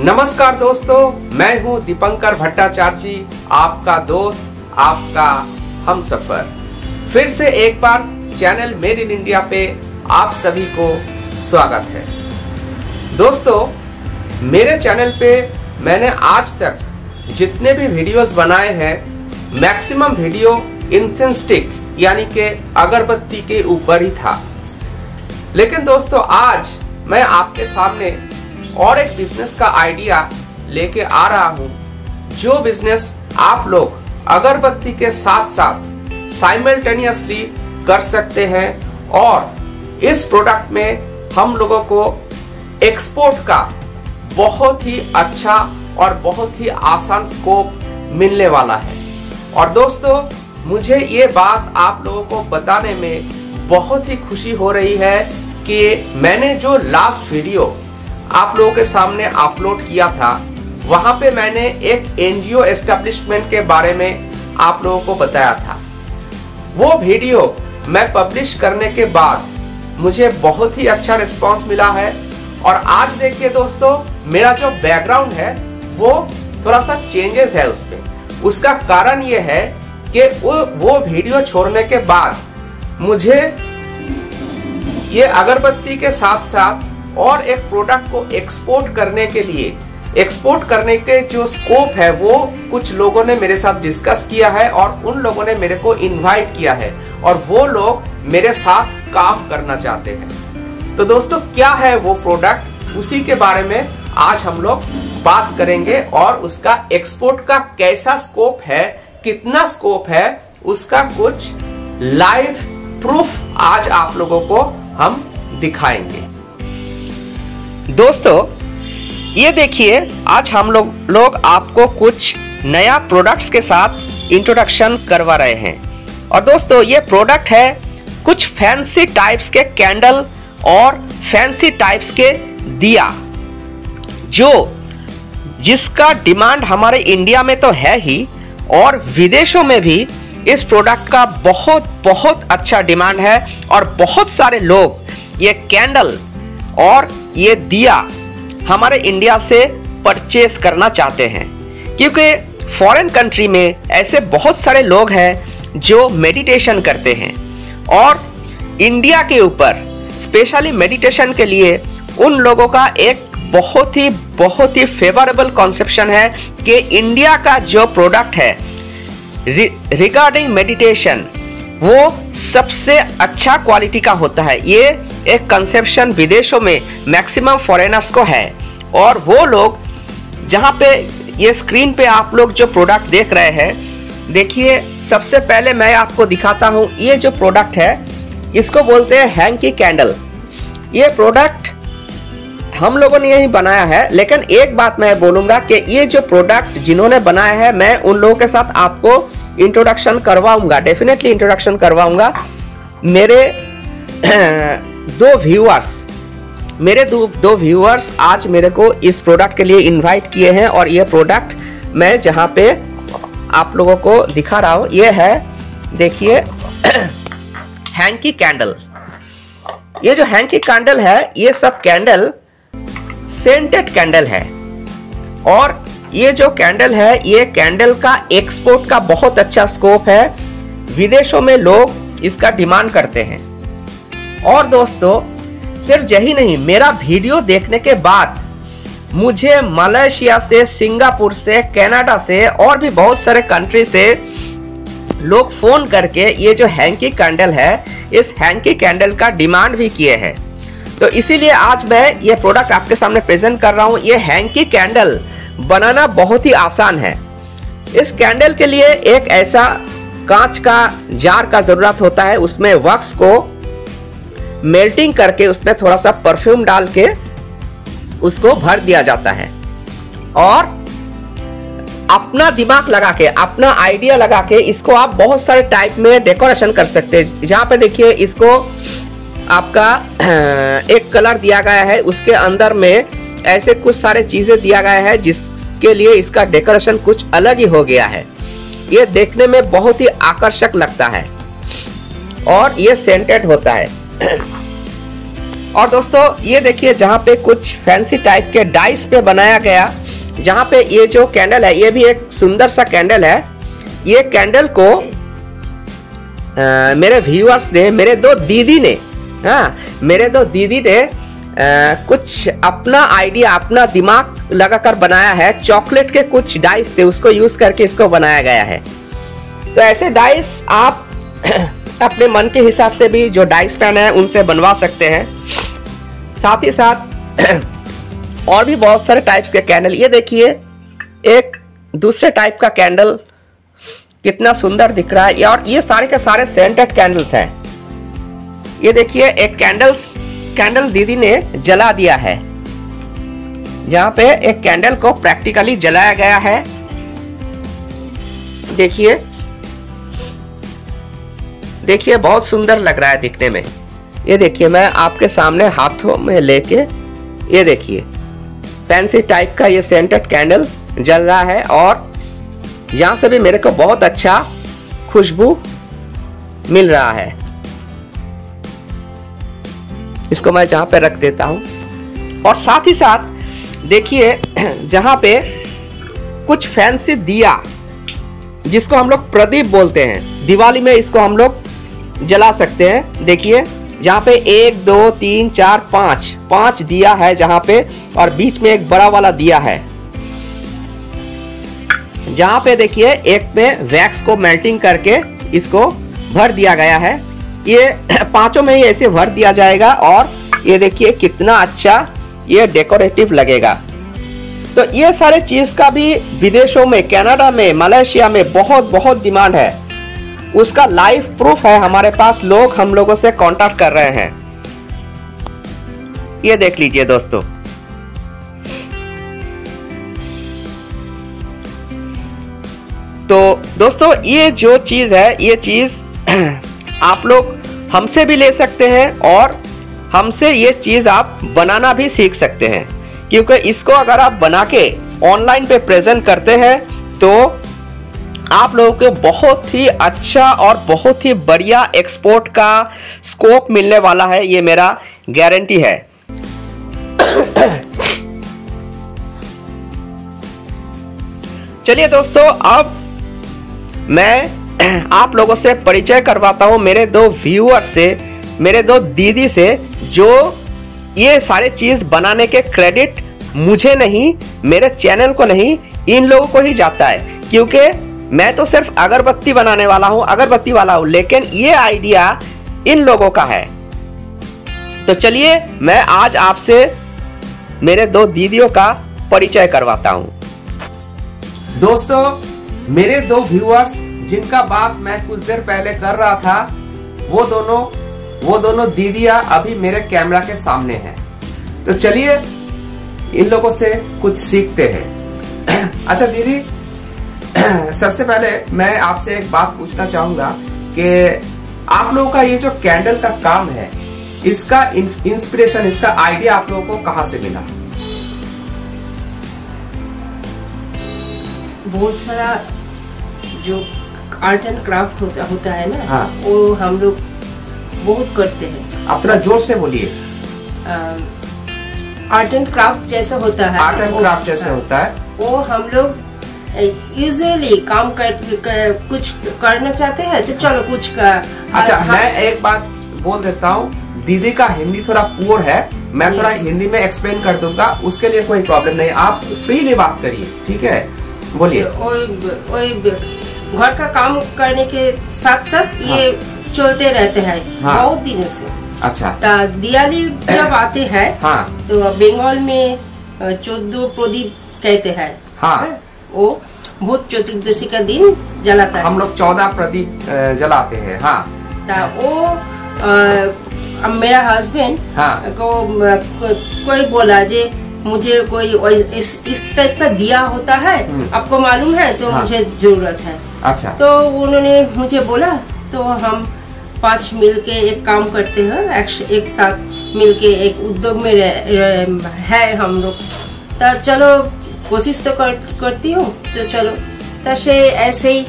नमस्कार दोस्तों, मैं हूं दीपंकर भट्टाचार्य जी, आपका दोस्त, आपका हमसफर। फिर से एक बार चैनल मेड इन इंडिया पे आप सभी को स्वागत है। दोस्तों, मेरे चैनल पे मैंने आज तक जितने भी वीडियोस बनाए हैं, मैक्सिमम वीडियो इंसेंस स्टिक यानी कि अगरबत्ती के ऊपर ही था। लेकिन दोस्तों, आज मैं आपके सामने और एक बिजनेस का आइडिया लेके आ रहा हूं, जो बिजनेस आप लोग अगरबत्ती के साथ साथ साइमल्टेनियसली कर सकते हैं और इस प्रोडक्ट में हम लोगों को एक्सपोर्ट का बहुत ही अच्छा और बहुत ही आसान स्कोप मिलने वाला है। और दोस्तों, मुझे ये बात आप लोगों को बताने में बहुत ही खुशी हो रही है कि मैंने जो लास्ट वीडियो आप लोगों के सामने अपलोड किया था, वहां पे मैंने एक एनजीओ एस्टेब्लिशमेंट के बारे में आप लोगों को बताया था। वो वीडियो मैं पब्लिश करने के बाद मुझे बहुत ही अच्छा रिस्पांस मिला है। और आज देखिए दोस्तों, मेरा जो बैकग्राउंड है वो थोड़ा सा चेंजेस है उस पे। उसका कारण ये है कि वो वीडियो छोड़ने के बाद मुझे ये अगरबत्ती के साथ साथ और एक प्रोडक्ट को एक्सपोर्ट करने के लिए, एक्सपोर्ट करने के जो स्कोप है वो कुछ लोगों ने मेरे साथ डिस्कस किया है और उन लोगों ने मेरे को इनवाइट किया है और वो लोग मेरे साथ काम करना चाहते हैं। तो दोस्तों, क्या है वो प्रोडक्ट, उसी के बारे में आज हम लोग बात करेंगे और उसका एक्सपोर्ट का कैसा स्कोप है, कितना स्कोप है, उसका कुछ लाइव प्रूफ आज आप लोगों को हम दिखाएंगे। दोस्तों, ये देखिए, आज हम लोग आपको कुछ नया प्रोडक्ट्स के साथ इंट्रोडक्शन करवा रहे हैं। और दोस्तों, ये प्रोडक्ट है कुछ फैंसी टाइप्स के कैंडल और फैंसी टाइप्स के दिया, जिसका डिमांड हमारे इंडिया में तो है ही और विदेशों में भी इस प्रोडक्ट का बहुत अच्छा डिमांड है। और बहुत सारे लोग ये कैंडल और ये दिया हमारे इंडिया से परचेस करना चाहते हैं, क्योंकि फॉरेन कंट्री में ऐसे बहुत सारे लोग हैं जो मेडिटेशन करते हैं और इंडिया के ऊपर स्पेशली मेडिटेशन के लिए उन लोगों का एक बहुत ही फेवरेबल कॉन्सेप्शन है कि इंडिया का जो प्रोडक्ट है रिगार्डिंग मेडिटेशन वो सबसे अच्छा क्वालिटी का होता है। ये एक कंसेप्शन विदेशों में मैक्सिमम फॉरेनर्स को है। और वो लोग जहाँ पे ये स्क्रीन पे आप लोग जो प्रोडक्ट देख रहे हैं, देखिए, सबसे पहले मैं आपको दिखाता हूँ। ये जो प्रोडक्ट है इसको बोलते हैं हैंकी कैंडल। ये प्रोडक्ट हम लोगों ने यही बनाया है, लेकिन एक बात मैं बोलूँगा कि ये जो प्रोडक्ट जिन्होंने बनाया है, मैं उन लोगों के साथ आपको इंट्रोडक्शन करवाऊंगा, डेफिनेटली इंट्रोडक्शन करवाऊंगा। मेरे दो व्यूअर्स आज मेरे को इस प्रोडक्ट के लिए इनवाइट किए हैं और ये प्रोडक्ट मैं जहां पे आप लोगों को दिखा रहा हूं, ये है, देखिए, हैंकी कैंडल। ये जो हैंकी कैंडल है, ये सब कैंडल सेंटेड कैंडल है। और ये जो कैंडल है, ये कैंडल का एक्सपोर्ट का बहुत अच्छा स्कोप है। विदेशों में लोग इसका डिमांड करते हैं। और दोस्तों, सिर्फ यही नहीं, मेरा वीडियो देखने के बाद मुझे मलेशिया से, सिंगापुर से, कनाडा से और भी बहुत सारे कंट्री से लोग फोन करके ये जो हैंकी कैंडल है, इस हैंकी कैंडल का डिमांड भी किए हैं। तो इसीलिए आज मैं ये प्रोडक्ट आपके सामने प्रेजेंट कर रहा हूँ। ये हैंकी कैंडल बनाना बहुत ही आसान है। इस कैंडल के लिए एक ऐसा कांच का जार का जरूरत होता है। उसमें वैक्स को मेल्टिंग करके उसमें थोड़ा सा परफ्यूम डाल के उसको भर दिया जाता है और अपना दिमाग लगा के, अपना आइडिया लगा के इसको आप बहुत सारे टाइप में डेकोरेशन कर सकते हैं। जहाँ पे देखिए, इसको आपका एक कलर दिया गया है, उसके अंदर में ऐसे कुछ सारे चीजें दिया गया है जिसके लिए इसका डेकोरेशन कुछ अलग ही हो गया है। ये देखने में बहुत ही आकर्षक लगता है और ये सेंटेड होता है। और दोस्तों ये देखिए जहाँ पे कुछ फैंसी टाइप के डाइस पे बनाया गया, जहाँ पे ये जो कैंडल है ये भी एक सुंदर सा कैंडल है। ये कैंडल को मेरे व्यूअर्स ने, मेरे दो दीदी ने, मेरे दो दीदी ने कुछ अपना आइडिया, अपना दिमाग लगाकर बनाया है। चॉकलेट के कुछ डाइस थे, उसको यूज करके इसको बनाया गया है। तो ऐसे डाइस आप अपने मन के हिसाब से भी जो डाइस पेन है उनसे बनवा सकते हैं। साथ ही साथ और भी बहुत सारे टाइप्स के कैंडल, ये देखिए एक दूसरे टाइप का कैंडल कितना सुंदर दिख रहा है। और ये सारे के सारे सेंटेड कैंडल्स हैं। ये देखिए एक कैंडल दीदी ने जला दिया है, जहां पे एक कैंडल को प्रैक्टिकली जलाया गया है। देखिए देखिए बहुत सुंदर लग रहा है दिखने में। ये देखिए मैं आपके सामने हाथों में लेके, ये देखिए फैंसी टाइप का ये सेंटेड कैंडल जल रहा है और यहाँ से भी मेरे को बहुत अच्छा खुशबू मिल रहा है। इसको मैं जहाँ पे रख देता हूँ। और साथ ही साथ देखिए जहाँ पे कुछ फैंसी दिया, जिसको हम लोग प्रदीप बोलते हैं, दिवाली में इसको हम लोग जला सकते हैं। देखिए जहाँ पे 1 2 3 4 5 दिया है जहाँ पे, और बीच में एक बड़ा वाला दिया है। जहाँ पे देखिए एक में वैक्स को मेल्टिंग करके इसको भर दिया गया है। ये पांचों में ही ऐसे भर दिया जाएगा और ये देखिए कितना अच्छा ये डेकोरेटिव लगेगा। तो ये सारे चीज का भी विदेशों में, कनाडा में, मलेशिया में बहुत डिमांड है। उसका लाइव प्रूफ है हमारे पास, लोग हम लोगों से कांटेक्ट कर रहे हैं। ये देख लीजिए दोस्तों। तो दोस्तों ये जो चीज है, ये चीज आप लोग हमसे भी ले सकते हैं और हमसे ये चीज आप बनाना भी सीख सकते हैं। क्योंकि इसको अगर आप बना के ऑनलाइन पे प्रेजेंट करते हैं तो आप लोगों को बहुत ही अच्छा और बहुत ही बढ़िया एक्सपोर्ट का स्कोप मिलने वाला है, ये मेरा गारंटी है। चलिए दोस्तों, अब मैं आप लोगों से परिचय करवाता हूं मेरे दो व्यूअर से, मेरे दो दीदी से, जो ये सारे चीज बनाने के क्रेडिट मुझे नहीं, मेरे चैनल को नहीं, इन लोगों को ही जाता है। क्योंकि मैं तो सिर्फ अगरबत्ती बनाने वाला हूं, अगरबत्ती वाला हूं, लेकिन ये आइडिया इन लोगों का है। तो चलिए मैं आज आपसे मेरे दो दीदियों का परिचय करवाता हूं। दोस्तों, मेरे दो व्यूअर्स जिनका बात मैं कुछ देर पहले कर रहा था, वो दोनों दीदियां अभी मेरे कैमरा के सामने हैं। तो चलिए इन लोगों से कुछ सीखते हैं। अच्छा दीदी, सबसे पहले मैं आपसे एक बात पूछना चाहूंगा कि आप लोगों का ये जो कैंडल का काम है, इसका इंस्पिरेशन, इसका आइडिया आप लोगों को कहां से मिला? बहुत सारा जो आर्ट एंड क्राफ्ट होता है ना, हाँ। वो हम लोग बहुत करते हैं। आप थोड़ा जोर से बोलिए। आर्ट एंड क्राफ्ट जैसा होता है, आर्ट एंड क्राफ्ट जैसे होता है, वो हम लोग यूजुअली काम कुछ करना चाहते हैं तो चलो कुछ का। अच्छा, मैं एक बात बोल देता हूँ, दीदी का हिंदी थोड़ा पुअर है, मैं थोड़ा हिंदी में एक्सप्लेन कर दूंगा, उसके लिए कोई प्रॉब्लम नहीं, आप फ्रीली बात करिए, ठीक है? बोलिए। घर का काम करने के साथ साथ ये चलते रहते हैं बहुत दिनों से। अच्छा। तो दिवाली जब आते हैं तो बंगाल में 14 प्रदीप कहते हैं, वो भूत चतुर्दशी का दिन जलाता है। हम लोग 14 प्रदीप जलाते हैं। हाँ। तो वो मेरा हस्बैंड को कोई बोला जे मुझे कोई इस टाइप का दिया होता है, आपको मालूम है, तो मुझे जरूरत है। अच्छा। तो उन्होंने मुझे बोला, तो हम 5 मिलके एक काम करते हैं, एक साथ मिलके एक उद्योग में है हम लोग। तो चलो कोशिश तो करती हूँ, तो चलो तसे ऐसे ही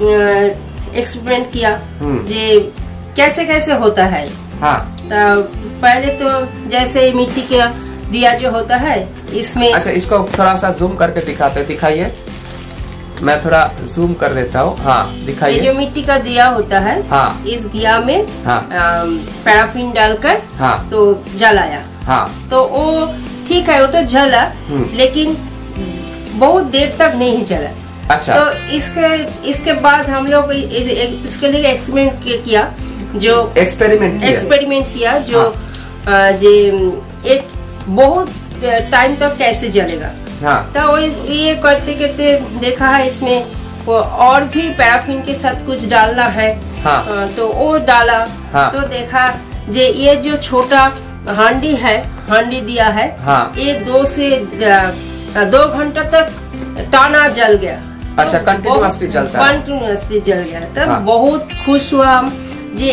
एक्सपेरिमेंट किया जे कैसे कैसे होता है। हाँ। तो पहले तो जैसे मिट्टी का दिया जो होता है इसमें। अच्छा, इसको थोड़ा सा जूम करके दिखाते, दिखाइए, मैं थोड़ा जूम कर देता हूँ। हाँ, दिखाइए। ये जो मिट्टी का दिया होता है, हाँ, इस दिया में हाँ, पैराफिन डालकर हाँ, तो जलाया। हाँ, तो वो ठीक है, वो तो जला, लेकिन बहुत देर तक नहीं जला। अच्छा। तो इसके बाद हम लोग इसके लिए एक्सपेरिमेंट किया, जो एक्सपेरिमेंट किया जो हाँ, एक बहुत टाइम तक कैसे जलेगा। हाँ। तो ये करते करते देखा है इसमें और भी पैराफिन के साथ कुछ डालना है। हाँ। तो वो डाला। हाँ। तो देखा ये जो छोटा हांडी है, हांडी दिया है। हाँ। ये 2 से 2 घंटा तक टाना जल गया। अच्छा, कंटिन्यूअसली जलता है। कंटिन्यूअसली जल गया। तब हाँ, बहुत खुश हुआ हम, जे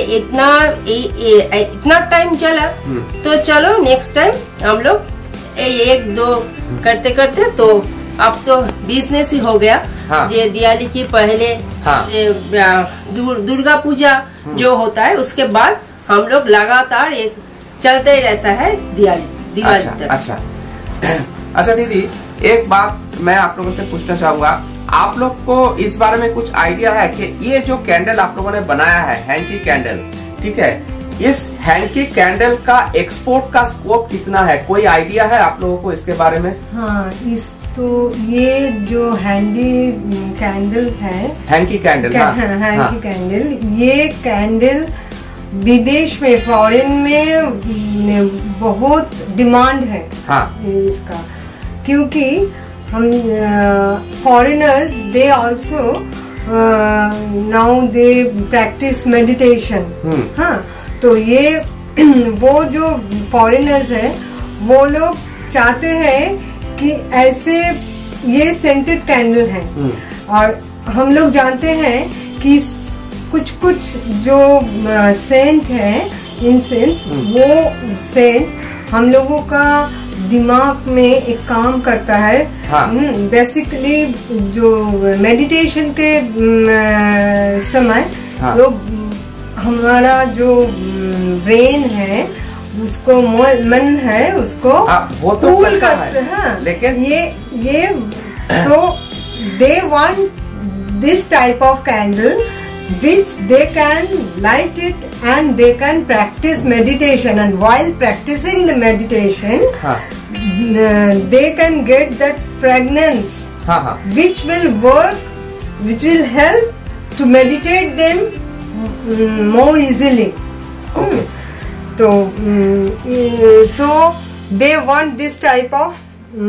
इतना टाइम चला, तो चलो नेक्स्ट टाइम हम लोग 1-2 करते करते तो अब तो बिजनेस ही हो गया। हाँ। जे दिवाली की पहले हाँ, दुर्गा पूजा जो होता है उसके बाद हम लोग लगातार एक चलते ही रहता है दिवाली तक। अच्छा, अच्छा दीदी, एक बात मैं आप लोगों से पूछना चाहूंगा, आप लोग को इस बारे में कुछ आइडिया है कि ये जो कैंडल आप लोगों ने बनाया है, हैंकी कैंडल, ठीक है, इस हैंकी कैंडल का एक्सपोर्ट का स्कोप कितना है? कोई आइडिया है आप लोगों को इसके बारे में? हाँ, ये जो हैंडी कैंडल है, हैंकी कैंडल, हैंकी कैंडल, ये कैंडल विदेश में, फॉरेन में बहुत डिमांड है। हाँ। इसका, क्योंकि हम foreigners they also now they practice meditation. हाँ, तो ये वो जो फॉरेनर्स है वो लोग चाहते हैं कि ऐसे ये सेंटेड कैंडल है। और हम लोग जानते हैं कि कुछ जो सेंट है, इंसेंस, वो सेंट हम लोगों का दिमाग में एक काम करता है। हाँ। बेसिकली जो मेडिटेशन के समय हाँ, लोग हमारा जो ब्रेन है उसको, मन है उसको वो तो कूल करते हैं। लेकिन ये so they want this type of candle which they can light it and they can practice meditation, and while practicing the meditation they can get that fragrance which will work, which will help to meditate them more easily. Okay. So they want this type of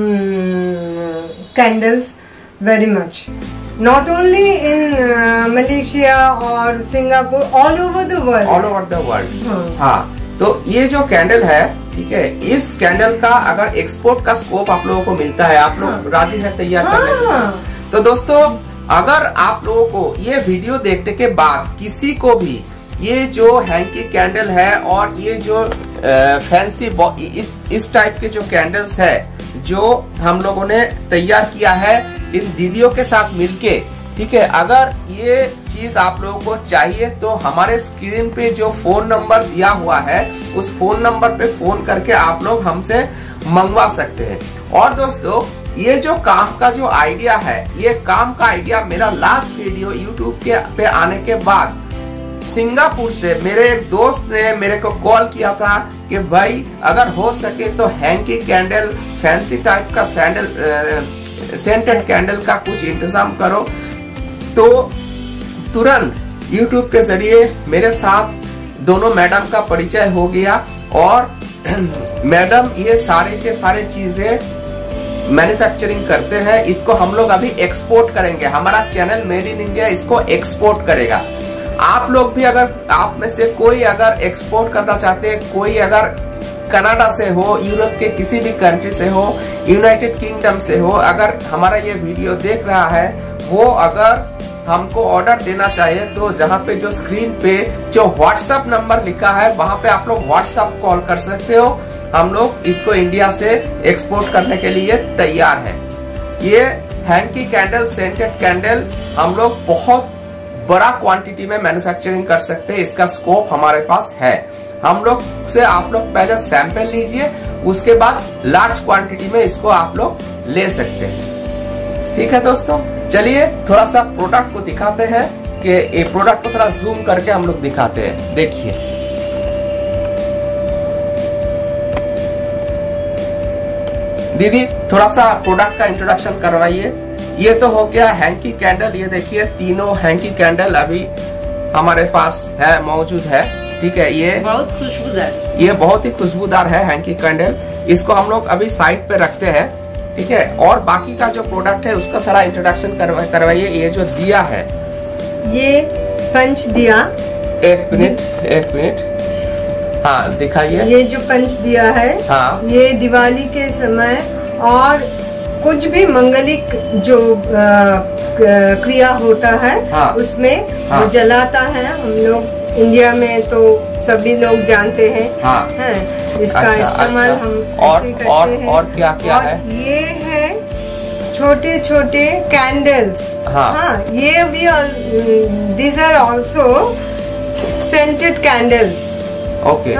candles very much. Not only in Malaysia or Singapore, all over the world. All over the world. हाँ, तो ये जो candle है, ठीक है, इस candle का अगर एक्सपोर्ट का स्कोप आप लोगों को मिलता है, आप लोग राजी है तैयार करने के? तो दोस्तों, अगर आप लोगों को ये वीडियो देखने के बाद किसी को भी ये जो हैंकी कैंडल है और ये जो फैंसी इस टाइप के जो कैंडल्स है जो हम लोगों ने तैयार किया है इन दीदियों के साथ मिलके, ठीक है, अगर ये चीज आप लोगों को चाहिए तो हमारे स्क्रीन पे जो फोन नंबर दिया हुआ है उस फोन नंबर पे फोन करके आप लोग हमसे मंगवा सकते हैं। और दोस्तों, ये जो काम का जो आइडिया है, ये काम का आइडिया मेरा लास्ट वीडियो यूट्यूब के पे आने के बाद सिंगापुर से मेरे एक दोस्त ने मेरे को कॉल किया था कि भाई अगर हो सके तो हैंकी कैंडल, फैंसी टाइप का सेंटेड कैंडल का कुछ इंतजाम करो। तो तुरंत यूट्यूब के जरिए मेरे साथ दोनों मैडम का परिचय हो गया और मैडम ये सारे के सारे चीजें मैन्युफैक्चरिंग करते हैं। इसको हम लोग अभी एक्सपोर्ट करेंगे, हमारा चैनल मेड इन इंडिया इसको एक्सपोर्ट करेगा। आप लोग भी अगर आप में से कोई अगर एक्सपोर्ट करना चाहते हैं, कोई अगर कनाडा से हो, यूरोप के किसी भी कंट्री से हो, यूनाइटेड किंगडम से हो, अगर हमारा ये वीडियो देख रहा है, वो अगर हमको ऑर्डर देना चाहिए तो जहाँ पे जो स्क्रीन पे जो व्हाट्सएप नंबर लिखा है वहां पे आप लोग व्हाट्सएप कॉल कर सकते हो। हम लोग इसको इंडिया से एक्सपोर्ट करने के लिए तैयार है। ये हैंकी कैंडल, सेंटेड कैंडल हम लोग बहुत बड़ा क्वांटिटी में मैन्युफैक्चरिंग कर सकते हैं, इसका स्कोप हमारे पास है। हम लोग से आप लोग पहले सैंपल लीजिए, उसके बाद लार्ज क्वांटिटी में इसको आप लोग ले सकते हैं। ठीक है दोस्तों, चलिए थोड़ा सा प्रोडक्ट को दिखाते हैं कि ये प्रोडक्ट को थोड़ा जूम करके हम लोग दिखाते हैं। देखिए दीदी, थोड़ा सा प्रोडक्ट का इंट्रोडक्शन करवाइए। ये तो हो गया हैंकी कैंडल। ये देखिए तीनों हैंकी कैंडल अभी हमारे पास है, मौजूद है। ठीक है, ये बहुत खुशबूदार, ये बहुत ही खुशबूदार है हैंकी कैंडल। इसको हम लोग अभी साइड पे रखते हैं। ठीक है, और बाकी का जो प्रोडक्ट है उसका थोड़ा इंट्रोडक्शन करवाइए। ये जो दिया है, ये पंच दिया, एक मिनट, हाँ दिखाइए। ये जो पंच दिया है, हाँ, ये दिवाली के समय और कुछ भी मंगलिक जो क्रिया होता है, हाँ, उसमें हाँ, वो जलाता है। हम लोग इंडिया में तो सभी लोग जानते हैं। हाँ, है, इसका इस्तेमाल हम और हैं। और क्या क्या और है? ये है छोटे छोटे कैंडल्स। हाँ, ये भी these are also scented candles. Okay,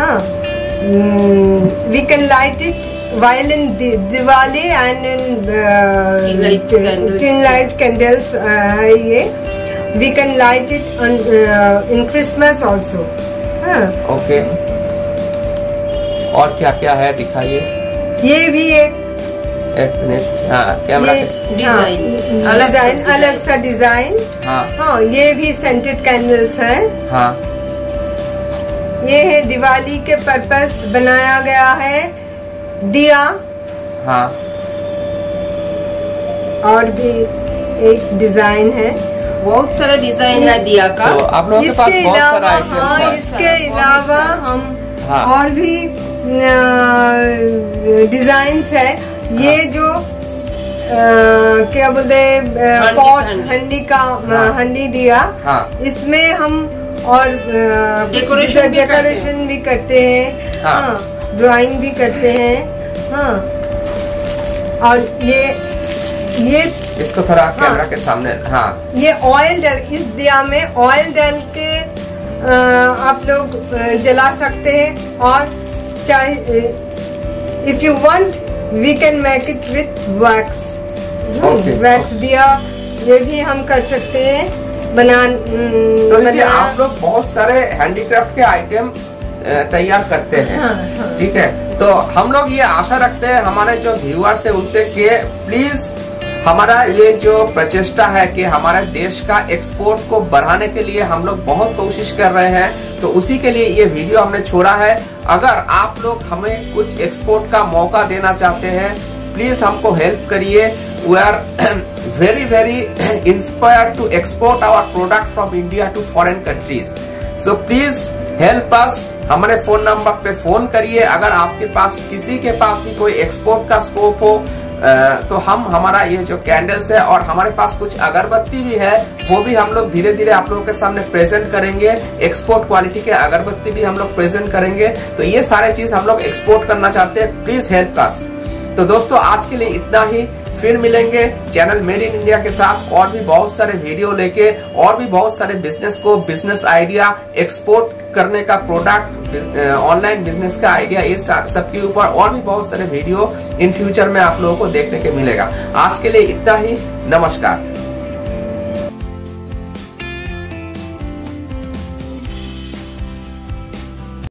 We can light it while in Diwali and in tin light candles. ये we can light it on in Christmas also. Okay, और क्या क्या है दिखाइए। ये भी एक मिनट, हाँ कैमरा डिजाइन, अलग सा डिजाइन। हाँ, ये भी सेंटेड कैंडल्स है। हाँ, ये है दिवाली के पर्पस बनाया गया है दिया। हाँ, और भी एक डिजाइन है, बहुत सारा डिजाइन है दिया का। तो आप लोगों के पास बहुत सारा आइटम है। इसके अलावा हम हाँ, और भी डिजाइन्स है। ये जो क्या बोलते पॉट हंडी का, हंडी दिया, इसमें हम और डेकोरेशन भी करते हैं। हाँ, ड्राइंग भी करते हैं। हाँ, और ये इसको थोड़ा कैमरा के सामने। हाँ, ये ऑयल डल, इस दिया में ऑयल डल के आप लोग जला सकते हैं। और चाहे if you want we can make it with wax. Wax दिया ये भी हम कर सकते हैं तो आप लोग बहुत सारे हैंडीक्राफ्ट के आइटम तैयार करते हैं। हाँ। ठीक है, तो हम लोग ये आशा रखते हैं हमारे जो व्यूअर्स है उनसे कि प्लीज हमारा ये जो प्रचेष्टा है कि हमारे देश का एक्सपोर्ट को बढ़ाने के लिए हम लोग बहुत कोशिश कर रहे हैं, तो उसी के लिए ये वीडियो हमने छोड़ा है। अगर आप लोग हमें कुछ एक्सपोर्ट का मौका देना चाहते हैं, प्लीज हमको हेल्प करिए। We are very very inspired to export our product from India to foreign countries. So please help us. हमारे फोन नंबर पे फोन करिए। अगर आपके पास किसी के पास भी कोई एक्सपोर्ट का स्कोप हो तो हमारा ये जो कैंडल्स है और हमारे पास कुछ अगरबत्ती भी है, वो भी हम लोग धीरे धीरे आप लोगों के सामने प्रेजेंट करेंगे। एक्सपोर्ट क्वालिटी के अगरबत्ती भी हम लोग प्रेजेंट करेंगे। तो ये सारे चीज हम लोग एक्सपोर्ट करना चाहते हैं, प्लीज हेल्प अस। तो दोस्तों आज के लिए इतना ही। फिर मिलेंगे चैनल मेड इन इंडिया के साथ और भी बहुत सारे वीडियो लेके, और भी बहुत सारे बिजनेस को, बिजनेस आइडिया, एक्सपोर्ट करने का प्रोडक्ट, ऑनलाइन बिजनेस का आइडिया, ये सब के ऊपर और भी बहुत सारे वीडियो इन फ्यूचर में आप लोगों को देखने के मिलेगा। आज के लिए इतना ही। नमस्कार।